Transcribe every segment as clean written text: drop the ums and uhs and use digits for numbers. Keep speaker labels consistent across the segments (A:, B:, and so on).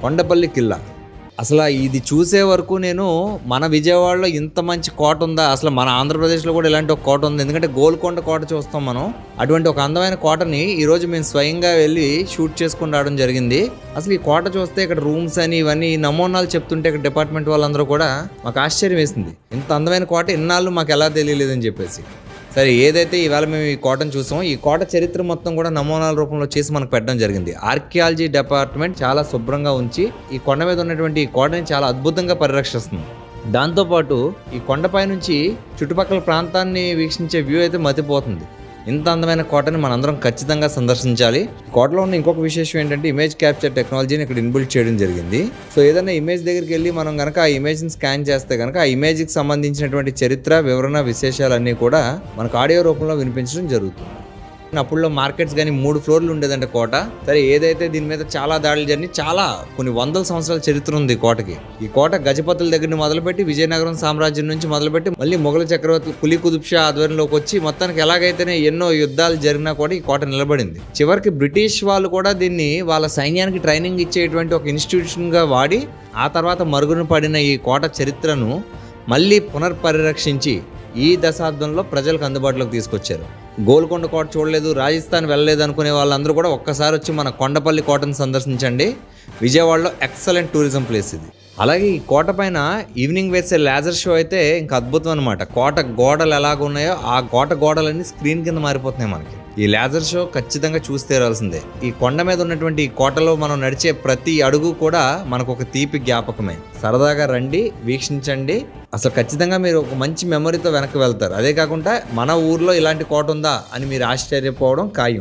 A: కొండపల్లి కిల్లా. అసలు ఇది చూసే వరకు నేను మన విజయవాడలో ఇంత మంచి కోట ఉందా, అసలు మన ఆంధ్రప్రదేశ్లో కూడా ఇలాంటి ఒక కోట ఉంది. ఎందుకంటే గోల్కొండ కోట చూస్తాం మనం, అటువంటి ఒక అందమైన కోటని ఈరోజు మేము స్వయంగా వెళ్ళి షూట్ చేసుకుని రావడం జరిగింది. అసలు ఈ కోట చూస్తే ఇక్కడ రూమ్స్ అని ఇవన్నీ నమూనాలు చెప్తుంటే ఇక్కడ డిపార్ట్మెంట్ వాళ్ళందరూ కూడా మాకు ఆశ్చర్యం వేసింది. ఇంత అందమైన కోట ఇన్నాళ్ళు మాకు ఎలా తెలియలేదని చెప్పేసి. సరే, ఏదైతే ఈవేళ మేము ఈ కోటను చూసాం, ఈ కోట చరిత్ర మొత్తం కూడా నమూనాల రూపంలో చేసి మనకు పెట్టడం జరిగింది. ఆర్కియాలజీ డిపార్ట్మెంట్ చాలా శుభ్రంగా ఉంచి ఈ కొండ మీద ఉన్నటువంటి ఈ కోటని చాలా అద్భుతంగా పరిరక్షిస్తుంది. దాంతోపాటు ఈ కొండపై నుంచి చుట్టుపక్కల ప్రాంతాన్ని వీక్షించే వ్యూ అయితే మతిపోతుంది. ఇంత అందమైన కోటని మనందరం ఖచ్చితంగా సందర్శించాలి. కోటలో ఉన్న ఇంకొక విశేషం ఏంటంటే ఇమేజ్ క్యాప్చర్ టెక్నాలజీని ఇక్కడ ఇన్బిల్ట్ చేయడం జరిగింది. సో ఏదైనా ఇమేజ్ దగ్గరికి వెళ్ళి మనం కనుక ఆ ఇమేజ్ని స్కాన్ చేస్తే కనుక ఆ ఇమేజ్కి సంబంధించినటువంటి చరిత్ర, వివరణ, విశేషాలన్నీ కూడా మనకు ఆడియో రూపంలో వినిపించడం జరుగుతుంది. అప్పుడులో మార్కెట్స్ కానీ 3 ఫ్లోర్లు ఉండేదంట కోట. సరే, ఏదైతే దీని మీద చాలా దాడులు జరిగి చాలా కొన్ని వందల సంవత్సరాల చరిత్ర ఉంది ఈ కోటకి. ఈ కోట గజపతుల దగ్గర నుంచి మొదలుపెట్టి విజయనగరం సామ్రాజ్యం నుంచి మొదలుపెట్టి మళ్ళీ మొఘల్ చక్రవర్తి కులీ కుతుబ్ షా ఆధ్వర్యంలోకి వచ్చి మొత్తానికి ఎలాగైతేనే ఎన్నో యుద్ధాలు జరిగినా కూడా ఈ కోట నిలబడింది. చివరికి బ్రిటిష్ వాళ్ళు కూడా దీన్ని వాళ్ళ సైన్యానికి ట్రైనింగ్ ఇచ్చేటువంటి ఒక ఇన్స్టిట్యూషన్గా వాడి ఆ తర్వాత మరుగున పడిన ఈ కోట చరిత్రను మళ్ళీ పునర్పరిరక్షించి ఈ దశాబ్దంలో ప్రజలకు అందుబాటులోకి తీసుకొచ్చారు. గోల్కొండ కోట చూడలేదు, రాజస్థాన్ వెళ్ళలేదు అనుకునే వాళ్ళందరూ కూడా ఒక్కసారి వచ్చి మన కొండపల్లి కోటను సందర్శించండి. విజయవాడలో ఎక్సలెంట్ టూరిజం ప్లేస్ ఇది. అలాగే ఈ కోట పైన ఈవినింగ్ వేసే లేజర్ షో అయితే ఇంకా అద్భుతం అనమాట. కోట గోడలు ఎలాగ ఉన్నాయో ఆ కోట గోడలన్నీ స్క్రీన్ కింద మారిపోతున్నాయి మనకి. ఈ లేజర్ షో ఖచ్చితంగా చూసి తీరాల్సిందే. ఈ కొండ మీద ఉన్నటువంటి ఈ కోటలో మనం నడిచే ప్రతి అడుగు కూడా మనకు ఒక తీపి జ్ఞాపకమే. సరదాగా రండి, వీక్షించండి. అసలు ఖచ్చితంగా మీరు ఒక మంచి మెమరీతో వెనక్కి వెళ్తారు. అదే కాకుండా మన ఊర్లో ఇలాంటి కోట ఉందా అని మీరు ఆశ్చర్యపోవడం ఖాయం.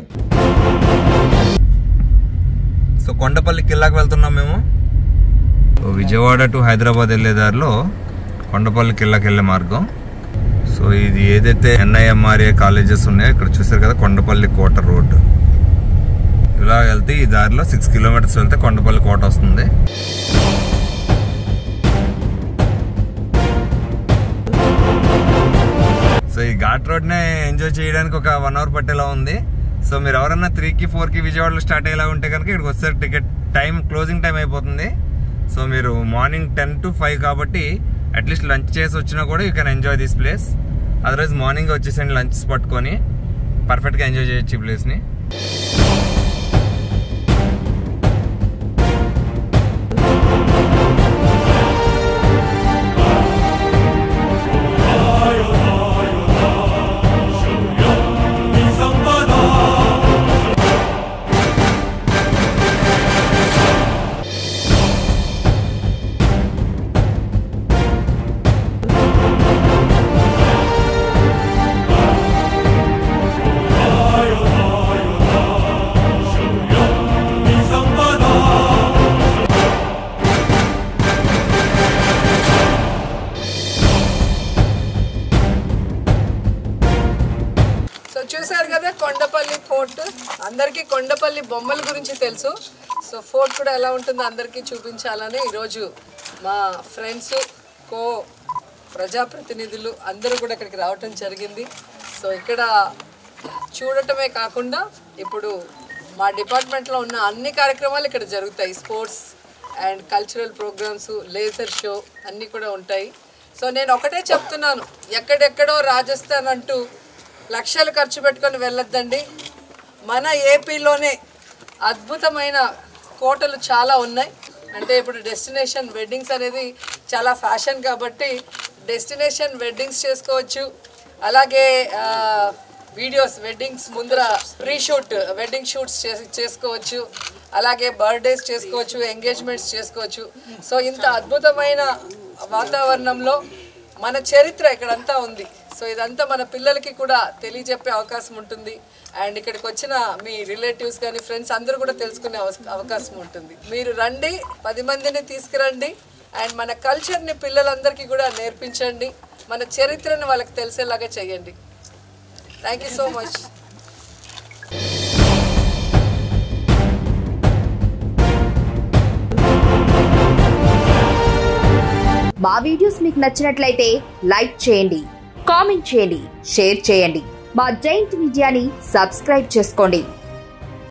A: సో కొండపల్లి కిల్లాకి వెళ్తున్నాం మేము. విజయవాడ టు హైదరాబాద్ వెళ్ళే దారిలో కొండపల్లి కిల్లాకి వెళ్ళే మార్గం. సో ఇది ఏదైతే NIMRA కాలేజెస్ ఉన్నాయో ఇక్కడ చూసారు కదా, కొండపల్లి కోట రోడ్డు. ఇలా వెళ్తే ఈ దారిలో 6 కిలోమీటర్స్ వెళ్తే కొండపల్లి కోట వస్తుంది. సో ఈ ఘాట్ రోడ్నే ఎంజాయ్ చేయడానికి ఒక 1 అవర్ పట్టేలా ఉంది. సో మీరు ఎవరన్నా 3కి 4కి విజయవాడలో స్టార్ట్ అయ్యేలా ఉంటే కనుక ఇక్కడికి వస్తే టికెట్ టైం క్లోజింగ్ టైం అయిపోతుంది. సో మీరు మార్నింగ్ 10 to 5 కాబట్టి అట్లీస్ట్ లంచ్ చేసి వచ్చినా కూడా you can enjoy this place. Otherwise morning వచ్చేసండి లంచ్ పట్టుకొని పర్ఫెక్ట్గా ఎంజాయ్ చేయొచ్చు ఈ ప్లేస్ని.
B: చూసారు కదా కొండపల్లి ఫోర్ట్. అందరికీ కొండపల్లి బొమ్మల గురించి తెలుసు. సో ఫోర్ట్ కూడా ఎలా ఉంటుందో అందరికీ చూపించాలని ఈరోజు మా ఫ్రెండ్స్, ప్రజాప్రతినిధులు అందరూ కూడా ఇక్కడికి రావటం జరిగింది. సో ఇక్కడ చూడటమే కాకుండా ఇప్పుడు మా డిపార్ట్మెంట్లో ఉన్న అన్ని కార్యక్రమాలు ఇక్కడ జరుగుతాయి. Sports and cultural programmes, laser show అన్నీ కూడా ఉంటాయి. సో నేను ఒకటే చెప్తున్నాను, ఎక్కడెక్కడో రాజస్థాన్ అంటూ లక్షలు ఖర్చు పెట్టుకొని వెళ్ళొద్దండి. మన ఏపీలోనే అద్భుతమైన కోటలు చాలా ఉన్నాయి. అంటే ఇప్పుడు డెస్టినేషన్ వెడ్డింగ్స్ అనేది చాలా ఫ్యాషన్ కాబట్టి డెస్టినేషన్ వెడ్డింగ్స్ చేసుకోవచ్చు. అలాగే వీడియోస్, వెడ్డింగ్స్ ముందర ప్రీషూట్ వెడ్డింగ్ షూట్స్ చేసుకోవచ్చు. అలాగే బర్త్డేస్ చేసుకోవచ్చు, ఎంగేజ్మెంట్స్ చేసుకోవచ్చు. సో ఇంత అద్భుతమైన వాతావరణంలో మన చరిత్ర ఇక్కడంతా ఉంది. సో ఇదంతా మన పిల్లలకి కూడా తెలియజెప్పే అవకాశం ఉంటుంది. అండ్ ఇక్కడికి వచ్చిన మీ రిలేటివ్స్ కానీ ఫ్రెండ్స్ అందరూ కూడా తెలుసుకునే అవకాశం ఉంటుంది. మీరు రండి, 10 మందిని తీసుకురండి. అండ్ మన కల్చర్ని పిల్లలందరికీ కూడా నేర్పించండి. మన చరిత్రను వాళ్ళకి తెలిసేలాగా చేయండి. Thank you so much.
C: మా వీడియోస్ మీకు నచ్చినట్లయితే లైక్ చేయండి, కామెంట్ చేయండి, షేర్ చేయండి. మా జైంట్ మీడియాని సబ్స్క్రైబ్ చేసుకోండి.